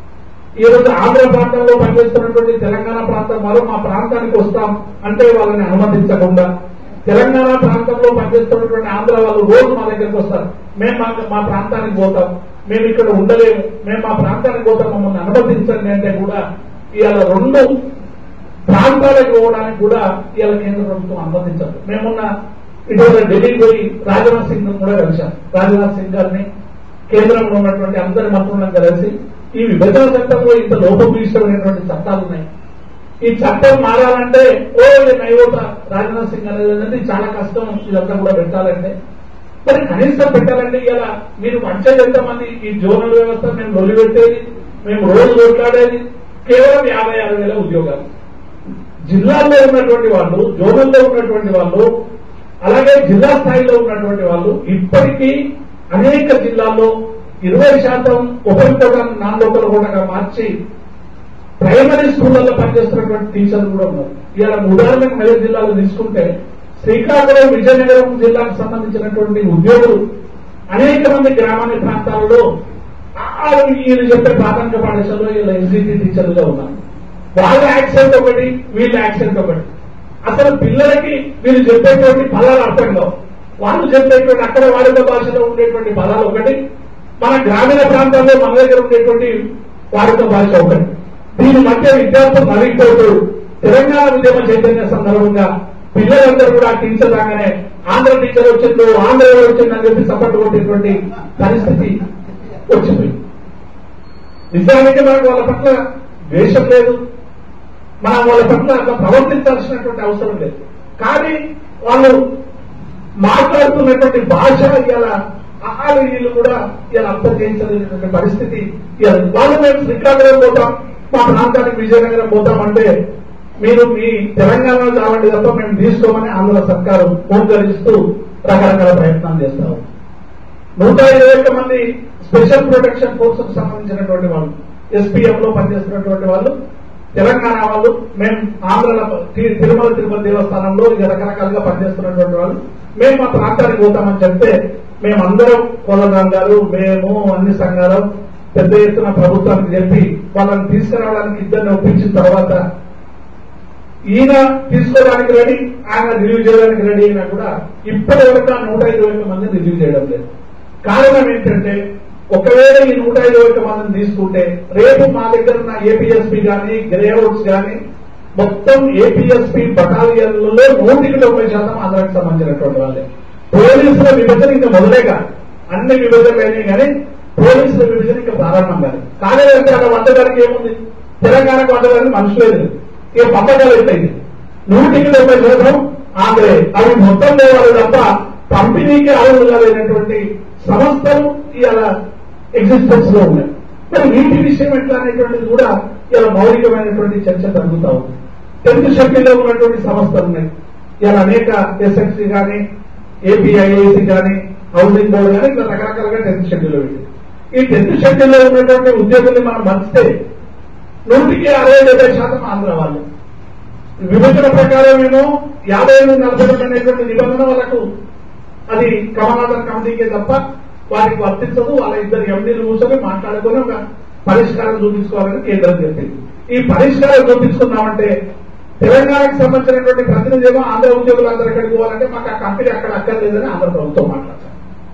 ఈ రోజు ఆంధ్ర ప్రాంతంలో పనిచేస్తున్నటువంటి తెలంగాణ ప్రాంతం వారు మా ప్రాంతానికి వస్తాం అంటే వాళ్ళని అనుమతించకుండా, తెలంగాణ ప్రాంతంలో పనిచేస్తున్నటువంటి ఆంధ్ర వాళ్ళు రోజు మా దగ్గరికి వస్తారు, మేము మా ప్రాంతానికి పోతాం, మేము ఇక్కడ ఉండలేము, మేము మా ప్రాంతానికి పోతాం, మమ్మల్ని అనుమతించండి అంటే కూడా ఇవాళ రెండు ప్రాంతాలకు పోవడానికి కూడా ఇవాళ కేంద్ర ప్రభుత్వం అనుమతించదు. మేమున్న ఇటీవల ఢిల్లీ పోయి రాజ్నాథ్ సింగ్ కూడా కలిశాం. రాజ్నాథ్ సింగ్ గారిని కేంద్రంలో ఉన్నటువంటి అందరి మంత్రులను కలిసి ఈ విభజన చట్టంలో ఇంత లోపభూయిష్టమైనటువంటి చట్టాలు ఉన్నాయి, ఈ చట్టం మారాలంటే నైవోట రాజ్నాథ్ సింగ్ అనేది చాలా కష్టం, ఇదంతా కూడా పెట్టాలంటే మరి కనీసం పెట్టాలంటే ఇలా మీరు వచ్చేది ఎంతమంది ఈ జోనల్ వ్యవస్థ మేము లొల్లి పెట్టేది, మేము రోజు కొట్లాడేది కేవలం 56,000 ఉద్యోగాలు. జిల్లాల్లో ఉన్నటువంటి వాళ్ళు, జోనల్లో ఉన్నటువంటి వాళ్ళు, అలాగే జిల్లా స్థాయిలో ఉన్నటువంటి వాళ్ళు ఇప్పటికీ అనేక జిల్లాల్లో 20% ఓపెన్ కోటా నాన్ లోకల్ కోటాగా మార్చి ప్రైమరీ స్కూళ్లలో పనిచేస్తున్నటువంటి టీచర్లు కూడా ఉన్నారు. ఇవాళ ఉదాహరణకు మెదక్ జిల్లాలో తీసుకుంటే శ్రీకాకుళం, విజయనగరం జిల్లాకు సంబంధించినటువంటి ఉద్యోగులు అనేక మంది గ్రామీణ ప్రాంతాలలో వీళ్ళు చెప్పే ప్రాథమిక పాఠశాలలో ఇలా ఎస్జిటి టీచర్లుగా ఉన్నారు. వాళ్ళ యాక్సెంట్ ఒకటి, వీళ్ళ యాక్సెంట్ ఒకటి. అసలు పిల్లలకి వీళ్ళు చెప్పేటువంటి పదాలు అర్థం కావు. వాళ్ళు చెప్పేటువంటి అక్కడ వాడుక భాషలో ఉండేటువంటి పదాలు ఒకటి, మన గ్రామీణ ప్రాంతాల్లో మన దగ్గర ఉండేటువంటి వాడుక భాష ఒకటి. దీని మధ్య విద్యార్థులు నలిగిపోతూ తెలంగాణ ఉద్యమ చైతన్య సందర్భంగా పిల్లలందరూ కూడా టీచర్ రాగానే ఆంధ్ర టీచర్ వచ్చిందో, ఆంధ్ర వచ్చిందని చెప్పి సపోర్ట్ కొట్టేటువంటి పరిస్థితి వచ్చిపోయింది. నిజానికి మనకు వాళ్ళ పట్ల ద్వేషం లేదు, మనం వాళ్ళ పట్ల అట్లా ప్రవర్తించాల్సినటువంటి అవసరం లేదు. కానీ వాళ్ళు మాట్లాడుతున్నటువంటి భాష ఇలా వీళ్ళు కూడా ఇలా అర్థం చేయించలేనటువంటి పరిస్థితి. వాళ్ళు మేము శ్రీకాకుళం పోతాం, మా ప్రాంతానికి విజయనగరం పోతామంటే మీరు మీ తెలంగాణలో చాలండి తప్ప మేము తీసుకోమని ఆంధ్ర సర్కారు మోకరిస్తూ రకరకాల ప్రయత్నాలు చేస్తారు. 121 మంది స్పెషల్ ప్రొటెక్షన్ ఫోర్స్ కు సంబంధించినటువంటి వాళ్ళు, ఎస్పీఎఫ్ లో పనిచేస్తున్నటువంటి వాళ్ళు, తెలంగాణ వాళ్ళు, మేము ఆంధ్రలో తిరుమల తిరుపతి దేవస్థానంలో ఇక రకరకాలుగా పనిచేస్తున్నటువంటి వాళ్ళు, మేము మా ప్రాంతానికి పోతామని చెప్తే మేమందరం కుల సంఘాలు, మేము అన్ని సంఘాలు పెద్ద ఎత్తున ప్రభుత్వానికి చెప్పి వాళ్ళని తీసుకురావడానికి ఇద్దరిని ఒప్పించిన తర్వాత ఈయన తీసుకోవడానికి రెడీ, ఆయన రివ్యూ చేయడానికి రెడీ అయినా కూడా ఇప్పటి వరకు 121 మందిని రివ్యూ చేయడం లేదు. కారణం ఏంటంటే ఒకవేళ ఈ 121 మందిని తీసుకుంటే రేపు మా దగ్గర ఉన్న ఏపీఎస్పీ కానీ గ్రేఅవుట్స్ కానీ మొత్తం ఏపీఎస్పీ బటాలియన్లలో 190% ఆంధ్రాకి సంబంధించినటువంటి వాళ్ళే. పోలీసుల విభజన ఇంకా మొదలేగా, అన్ని విభజనలు అయినాయి కానీ పోలీసుల విభజన ఇంకా ప్రారంభం కాదు. కాలేదంటే అక్కడ వంటగారికి ఏముంది, తెలంగాణకు వంటగారికి మనుషులే లేదు, ఇక పంపకాలు ఎట్టయింది 190% ఆంధ్రే. అవి మొత్తం పోవాలి తప్ప పంపిణీకి అర్హులుగా లేనటువంటి సంస్థలు ఇలా ఎగ్జిస్టెన్స్ లో ఉన్నాయి. మరి వీటి విషయం ఎట్లా అనేటువంటిది కూడా ఇలా మౌలికమైనటువంటి చర్చ జరుగుతూ ఉంది. 10th షెడ్యూల్లో ఉన్నటువంటి సంస్థలు ఉన్నాయి. ఇలా అనేక ఎస్ఎక్సీ కానీ, ఏపీఐఏసీ కానీ, హౌసింగ్ బోర్డు కానీ ఇట్లా రకరకాలుగా 10th షెడ్యూల్లో పెట్టింది. ఈ 10th షెడ్యూల్లో ఉన్నటువంటి ఉద్యోగుల్ని మనం మర్చితే 160-70% ఆంధ్ర వాళ్ళు. విభజన ప్రకారం ఏమో 50-40 అనేటువంటి నిబంధన వాళ్ళకు అది కమలాసన్ కమిటీకే తప్ప వారికి వర్తించదు. వాళ్ళ ఇద్దరు ఎండీలు కూర్చొని మాట్లాడుకొని ఒక పరిష్కారం చూపించుకోవాలని కేంద్రం చెప్పింది. ఈ పరిష్కారం చూపించుకున్నామంటే తెలంగాణకు సంబంధించినటువంటి ప్రతినిధి ఏమో ఆంధ్ర ఉద్యోగులందరూ ఎక్కడికి పోవాలంటే మాకు ఆ కంపెనీ అక్కడ అక్కర్లేదని ఆంధ్ర ప్రభుత్వం మాట్లాడతారు.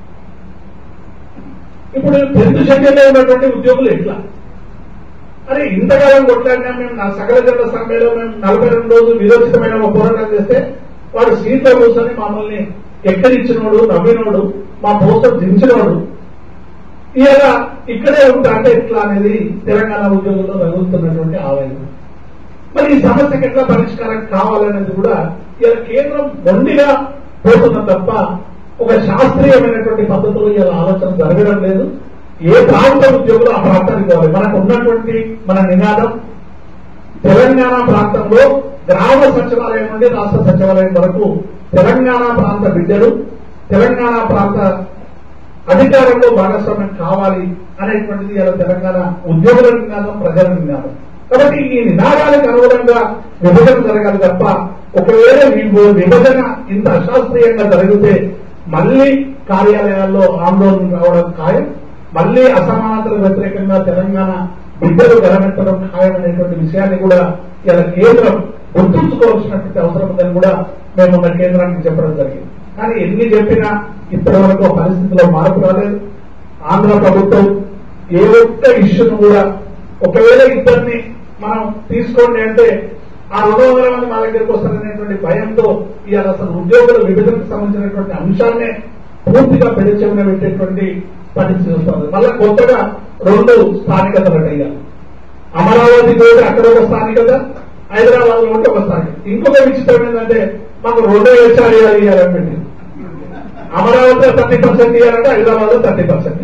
ఇప్పుడు 10th షెడ్యూల్లో ఉన్నటువంటి ఉద్యోగులు ఎట్లా? అరే ఇంతకాలం కొట్లాడినా మేము నా సకల జన సమ్మెలో మేము 42 రోజులు విరోచితమైన ఒక పోరాటం చేస్తే వాడు సీట్లో కూర్చొని మమ్మల్ని ఎక్కడిచ్చినోడు, నవ్వినోడు, మా పోస్టర్ దించినోడు ఇలా ఇక్కడే ఉంటా అంటే ఎట్లా అనేది తెలంగాణ ఉద్యోగుల్లో రగులుతున్నటువంటి ఆవేదన. మరి ఈ సమస్యకి ఎట్లా పరిష్కారం కావాలనేది కూడా ఇలా కేంద్రం మొండిగా పోతున్న తప్ప ఒక శాస్త్రీయమైనటువంటి పద్ధతిలో ఇలా ఆలోచన జరగడం లేదు. ఏ ప్రాంత ఉద్యోగులు ఆ ప్రాంతానికి పోవాలి. మనకు ఉన్నటువంటి మన నినాదం తెలంగాణ ప్రాంతంలో గ్రామ సచివాలయం నుండి రాష్ట్ర సచివాలయం వరకు తెలంగాణ ప్రాంత బిడ్డలు, తెలంగాణ ప్రాంత అధికారంలో భాగస్వామ్యం కావాలి అనేటువంటిది ఇలా తెలంగాణ ఉద్యోగుల నినాదం, ప్రజల నినాదం. కాబట్టి ఈ నినాదాలకు అనుగుణంగా విభజన జరగాలి తప్ప ఒకవేళ విభజన ఇంత అశాస్త్రీయంగా జరిగితే మళ్లీ కార్యాలయాల్లో ఆందోళన రావడం ఖాయం, మళ్లీ అసమానతలకు వ్యతిరేకంగా తెలంగాణ బిడ్డలు గలమెత్తడం ఖాయం అనేటువంటి విషయాన్ని కూడా ఇలా కేంద్రం గుర్తుంచుకోవాల్సినటువంటి అవసరం ఉందని కూడా మేము మన కేంద్రానికి చెప్పడం జరిగింది. కానీ ఎన్ని చెప్పినా ఇప్పటి వరకు పరిస్థితిలో మార్పు రాలేదు. ఆంధ్ర ప్రభుత్వం ఏ ఒక్క ఇష్యూను కూడా ఒకవేళ ఇద్దరిని మనం తీసుకోండి అంటే ఆ 200 మంది మా దగ్గరికి వస్తారనేటువంటి భయంతో ఇవాళ అసలు ఉద్యోగుల విభజనకు సంబంధించినటువంటి అంశాన్నే పూర్తిగా పెడచెవిన పెట్టేటువంటి పరిస్థితి వస్తుంది. మళ్ళా కొత్తగా 2 స్థానికతలు అయ్యారు. అమరావతి తోటి అక్కడ ఒక స్థానికత, హైదరాబాద్ లో ఉంటే ఒక స్థానికత. ఇంకొక విచిత్రం ఏంటంటే మాకు 2 హెచ్ఆర్ ఇవ్వాలని పెట్టింది. అమరావతిలో 30% ఇవ్వాలంటే హైదరాబాద్ లో 30%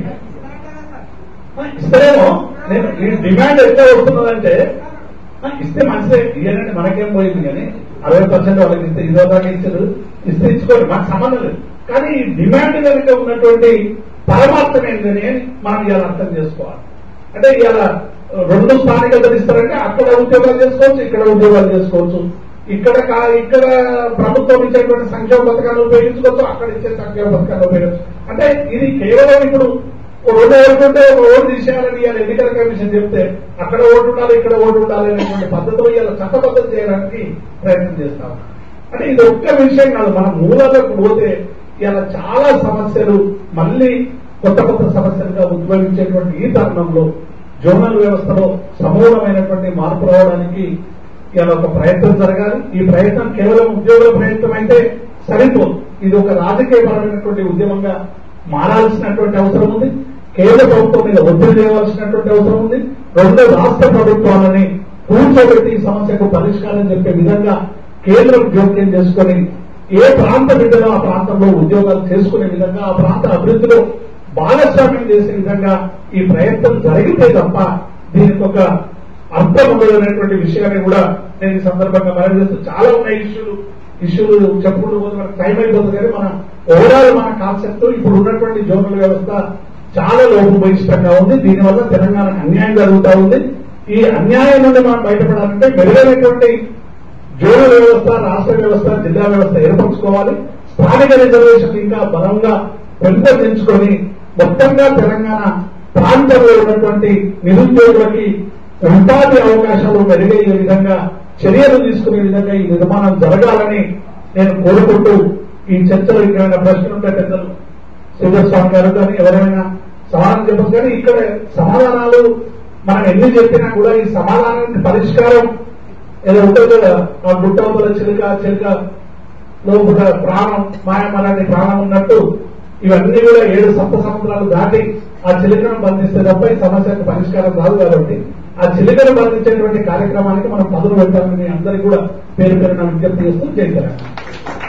ఇస్తేనేమో నేను ఈ డిమాండ్ ఎట్లా వస్తున్నదంటే ఇస్తే మంచిదే, ఇవ్వాలంటే మనకేం పోయింది కానీ 60% వాళ్ళకి ఇస్తే 20% ఇచ్చారు, ఇస్తే ఇచ్చుకోండి, మాకు సంబంధం లేదు. కానీ ఈ డిమాండ్ కనుక ఉన్నటువంటి పరమార్థం ఏంటని మనం ఇవాళ అర్థం చేసుకోవాలి. అంటే ఇవాళ 2 స్థానికతలు ఇస్తారంటే అక్కడ ఉద్యోగాలు చేసుకోవచ్చు, ఇక్కడ ఉద్యోగాలు చేసుకోవచ్చు. ఇక్కడ ప్రభుత్వం ఇచ్చేటువంటి సంక్షేమ పథకాలు ఉపయోగించుకోవచ్చు, అక్కడ ఇచ్చే సంక్షేమ పథకాలు ఉపయోగించవచ్చు. అంటే ఇది కేవలం ఇప్పుడు 2 ఓటుంటే ఒక ఓటు తీసేయాలని ఇవాళ ఎన్నికల కమిషన్ చెప్తే అక్కడ ఓటు ఉండాలి, ఇక్కడ ఓటు ఉండాలి అనేటువంటి పద్ధతిలో ఇవాళ చట్టబద్ధం చేయడానికి ప్రయత్నం చేస్తాం. అంటే ఇది ఒక్క విషయం కాదు, మన మూలాలకు పోతే ఇవాళ చాలా సమస్యలు మళ్లీ కొత్త సమస్యలుగా ఉద్భవించేటువంటి ఈ తరుణంలో జోనల్ వ్యవస్థలో సమూలమైనటువంటి మార్పు రావడానికి ఇవాళ ఒక ప్రయత్నం జరగాలి. ఈ ప్రయత్నం కేవలం ఉద్యోగుల ప్రయత్నం అయితే సరిపోదు, ఇది ఒక రాజకీయపరమైనటువంటి ఉద్యమంగా మారాల్సినటువంటి అవసరం ఉంది. కేంద్ర ప్రభుత్వం మీద ఒత్తిడి చేయవలసినటువంటి అవసరం ఉంది. 2 రాష్ట్ర ప్రభుత్వాలని కూర్చోబెట్టి ఈ సమస్యకు పరిష్కారం చెప్పే విధంగా కేంద్రం జోక్యం చేసుకుని ఏ ప్రాంత బిడ్డలో ఆ ప్రాంతంలో ఉద్యోగాలు చేసుకునే విధంగా, ఆ ప్రాంత అభివృద్ధిలో భాగస్వామ్యం చేసే విధంగా ఈ ప్రయత్నం జరిగితే తప్ప దీనికి ఒక అర్థం ఉండదనేటువంటి విషయాన్ని కూడా నేను ఈ సందర్భంగా మనం చేస్తూ చాలా ఉన్నాయి ఇష్యూలు చెప్పుకుంటూ పోతే మనకు టైం అయిపోతుంది. కానీ మన ఓవరాల్ మన కాన్సెప్ట్ ఇప్పుడు ఉన్నటువంటి జోనల్ వ్యవస్థ చాలా లోపభూయిష్టంగా ఉంది. దీనివల్ల తెలంగాణకు అన్యాయం జరుగుతూ ఉంది. ఈ అన్యాయం నుండి మనం బయటపడాలంటే మెరుగైనటువంటి జోనల్ వ్యవస్థ, రాష్ట్ర వ్యవస్థ, జిల్లా వ్యవస్థ ఏర్పరచుకోవాలి. స్థానిక రిజర్వేషన్ ఇంకా బలంగా పెంపొందించుకొని మొత్తంగా తెలంగాణ ప్రాంతంలో ఉన్నటువంటి నిరుద్యోగులకి ఉపాధి అవకాశాలు మెరుగయ్యే విధంగా చర్యలు తీసుకునే విధంగా ఈ నిర్మాణం జరగాలని నేను కోరుకుంటూ ఈ చర్చలో ఇంకేమైనా ప్రశ్నలు ఉంటే పెద్దలు శ్రీధర్ గారు కానీ ఎవరైనా సమాధానం చెప్పచ్చు. కానీ ఇక్కడ సమాధానాలు మనం ఎన్ని చెప్పినా కూడా ఈ సమాధానానికి పరిష్కారం ఏదో ఉంటుంది కదా, ఆ గుట్టవతల చిలుకలో కూడా ప్రాణం మాయమలాంటి ప్రాణం ఉన్నట్టు ఇవన్నీ కూడా 7 సప్త సముద్రాలు దాటి ఆ చిలుకను బంధిస్తే తప్ప ఈ సమస్యకు పరిష్కారం రాదు. కాబట్టి ఆ చిలుకను బంధించేటువంటి కార్యక్రమానికి మనం పదులు పెట్టాలని అందరికీ కూడా పేరు పేరున విజ్ఞప్తి చేస్తూ జై తెలంగాణ.